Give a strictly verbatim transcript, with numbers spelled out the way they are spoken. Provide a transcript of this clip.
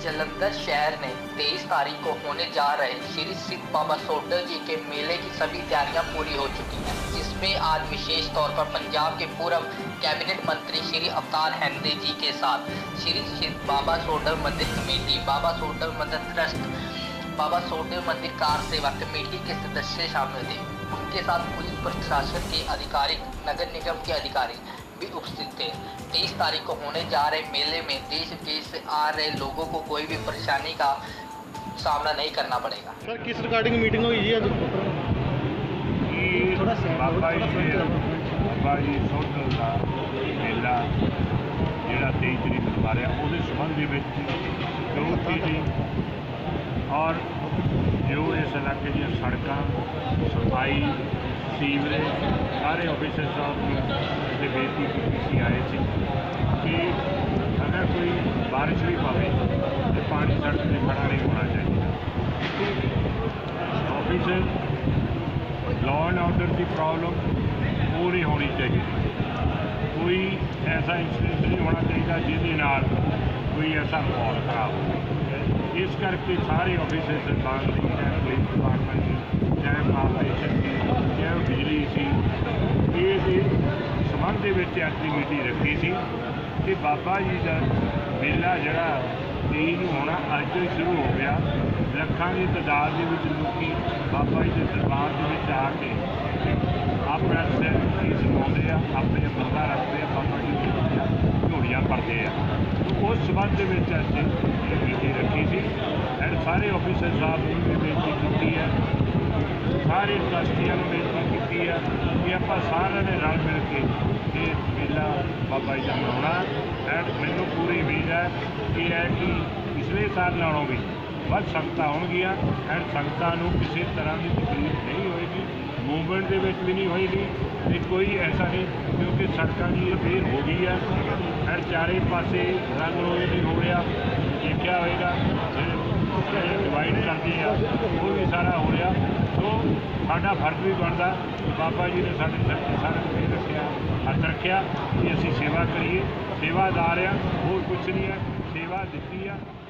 जलंधर शहर में तेईस तारीख को होने जा रहे श्री सिद्ध बाबा सोडल जी के मेले की सभी तैयारियां पूरी हो चुकी हैं, जिसमें आज विशेष तौर पर पंजाब के पूर्व कैबिनेट मंत्री श्री अवतार हेमदे जी के साथ श्री सिद्ध बाबा सोडल मंदिर कमेटी, बाबा सोडल मंदिर ट्रस्ट, बाबा सोडल मंदिर कार सेवा कमेटी के सदस्य शामिल थे। उनके साथ पुलिस प्रशासन के अधिकारी, नगर निगम के अधिकारी भी उपस्थित थे। तेईस तारीख को होने जा रहे मेले में देश विदेश से आ रहे लोगों को कोई भी परेशानी का सामना नहीं करना पड़ेगा। सर किस रिगार्डिंग मीटिंग हुई है? थोड़ा बाबा जी बाबा जी सोडल का मेला जोड़ा तेईस तरीक ਨੂੰ ਆ ਰਿਹਾ ਉਹਦੇ ਸੰਬੰਧ ਦੇ ਵਿੱਚ ਚੌਥੀ ਜੀ और जो इस इलाके दी सड़कों सफाई सीवरेज सारे ऑफिसर साहब ने बेनती की आए थे कि अगर कोई बारिश भी पवे तो पानी सड़क से खड़ा नहीं होना चाहिए। ऑफिसर लॉ एंड ऑर्डर की प्रॉब्लम वो नहीं होनी चाहिए। कोई ऐसा इंसिडेंट नहीं होना चाहिए जिसके नाल कोई ऐसा माहौल खराब हो। इस करके सारे ऑफिसर सरकार की, चाहे पुलिस डिपार्टमेंट की, चाहे कॉरपोरेशन की, चाहे बिजली की, ये संबंध के अज की मीटिंग रखी थी कि बाबा जी का मेला जरा तेईस नूं होना अज तो शुरू हो गया। लखों की तादाद के लोग बाबा जी के दरबार के आके अपना सिर सजाते हैं, अपने बंदा रखते हैं, बाबा जी झोड़ियाँ भरते हैं। उस संबंध में अज मीटिंग रखी थी एंड सारे ऑफिसर साहब ने भी बेनती की है, सारे ट्रस्टियां ने बेनती की है कि आप सारे ने रल मिल के ये मेला बाबा जी का मनाना। एंड मैनू पूरी उम्मीद है कि है कि पिछले साल नालों भी बहुत संगतां होणगियां एंड संगतां नूं किसी तरह की तकलीफ नहीं होएगी, मूवमेंट के भी नहीं होएगी। तो कोई ऐसा नहीं, क्योंकि सड़कों की रिपेयर हो गई है एंड चारे पासे रंग रोज नहीं हो रहा, देखा होएगा डिवाइड करते हैं वो भी सारा हो रहा। तो साडा फर्ज भी बनता, बाबा जी ने साढ़े सारे रखा हथ रखा कि असी सेवा करिए, सेवादार हैं, होर कुछ नहीं है, सेवा दी है।